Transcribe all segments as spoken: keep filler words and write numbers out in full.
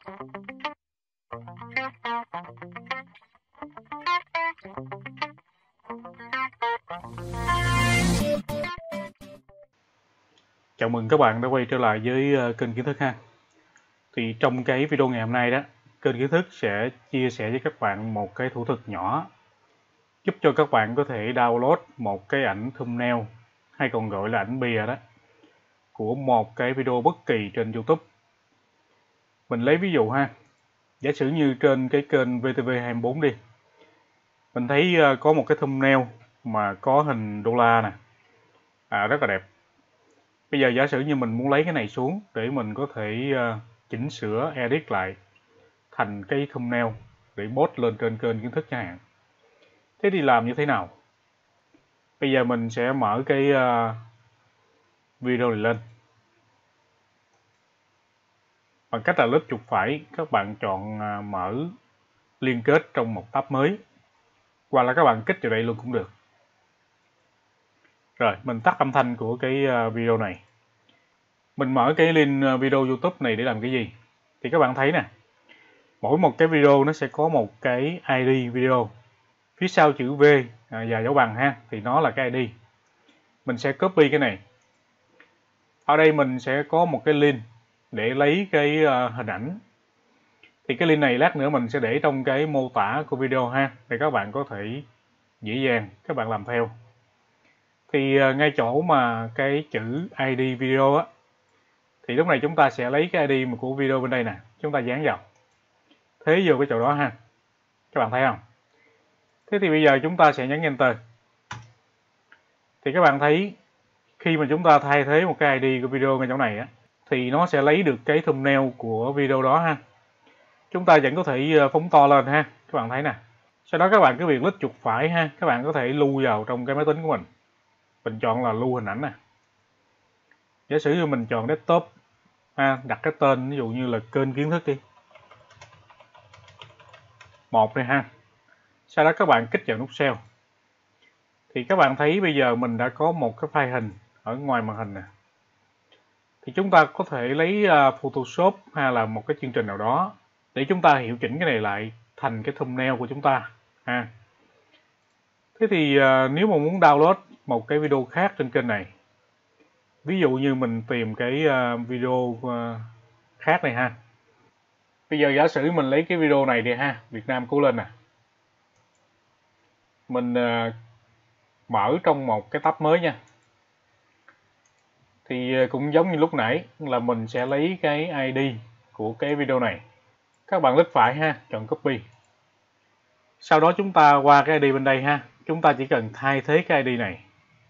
Chào mừng các bạn đã quay trở lại với kênh Kiến Thức ha. Thì trong cái video ngày hôm nay đó, kênh Kiến Thức sẽ chia sẻ với các bạn một cái thủ thuật nhỏ giúp cho các bạn có thể download một cái ảnh thumbnail hay còn gọi là ảnh bìa đó của một cái video bất kỳ trên YouTube. Mình lấy ví dụ ha, giả sử như trên cái kênh vê tê vê hai mươi bốn đi, mình thấy có một cái thumbnail mà có hình đô la nè, à, rất là đẹp. Bây giờ giả sử như mình muốn lấy cái này xuống để mình có thể uh, chỉnh sửa, edit lại thành cái thumbnail để post lên trên kênh Kiến Thức chẳng hạn. Thế thì làm như thế nào? Bây giờ mình sẽ mở cái uh, video này lên. Bằng cách là lướt chuột phải, các bạn chọn uh, mở liên kết trong một tab mới. Hoặc là các bạn kích vào đây luôn cũng được. Rồi, mình tắt âm thanh của cái uh, video này. Mình mở cái link video YouTube này để làm cái gì? Thì các bạn thấy nè, mỗi một cái video nó sẽ có một cái i đê video. Phía sau chữ V à, và dấu bằng ha, thì nó là cái i đê. Mình sẽ copy cái này. Ở đây mình sẽ có một cái link để lấy cái uh, hình ảnh. Thì cái link này lát nữa mình sẽ để trong cái mô tả của video ha, để các bạn có thể dễ dàng các bạn làm theo. Thì uh, ngay chỗ mà cái chữ i đê video á, thì lúc này chúng ta sẽ lấy cái i đê của video bên đây nè, chúng ta dán vào, thế vô cái chỗ đó ha, các bạn thấy không? Thế thì bây giờ chúng ta sẽ nhấn Enter. Thì các bạn thấy khi mà chúng ta thay thế một cái i đê của video ngay chỗ này á, thì nó sẽ lấy được cái thumbnail của video đó ha. Chúng ta vẫn có thể phóng to lên ha, các bạn thấy nè. Sau đó các bạn cứ việc lít chuột phải ha, các bạn có thể lưu vào trong cái máy tính của mình. Mình chọn là lưu hình ảnh nè. Giả sử như mình chọn desktop ha, đặt cái tên ví dụ như là kênh Kiến Thức đi, một này ha. Sau đó các bạn kích vào nút Save. Thì các bạn thấy bây giờ mình đã có một cái file hình ở ngoài màn hình nè. Thì chúng ta có thể lấy Photoshop hay là một cái chương trình nào đó để chúng ta hiệu chỉnh cái này lại thành cái thumbnail của chúng ta ha. Thế thì nếu mà muốn download một cái video khác trên kênh này, ví dụ như mình tìm cái video khác này ha. Bây giờ giả sử mình lấy cái video này đi ha, Việt Nam cố lên nè. Mình uh, mở trong một cái tab mới nha. Thì uh, cũng giống như lúc nãy là mình sẽ lấy cái i đê của cái video này. Các bạn lít phải ha, chọn copy. Sau đó chúng ta qua cái i đê bên đây ha, chúng ta chỉ cần thay thế cái i đê này.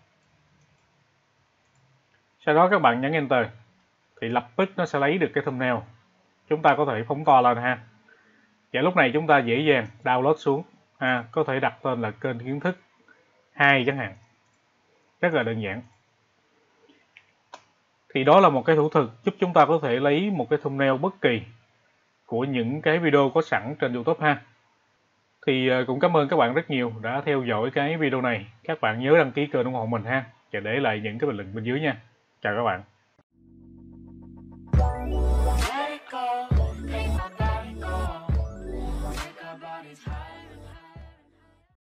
Sau đó các bạn nhấn Enter. Thì lập tức nó sẽ lấy được cái thumbnail. Chúng ta có thể phóng to lên ha. Và lúc này chúng ta dễ dàng download xuống ha, có thể đặt tên là kênh Kiến Thức hai chẳng hạn. Rất là đơn giản. Thì đó là một cái thủ thuật giúp chúng ta có thể lấy một cái thumbnail bất kỳ của những cái video có sẵn trên YouTube ha. Thì cũng cảm ơn các bạn rất nhiều đã theo dõi cái video này. Các bạn nhớ đăng ký kênh ủng hộ mình ha, và để lại những cái bình luận bên dưới nha. Chào các bạn.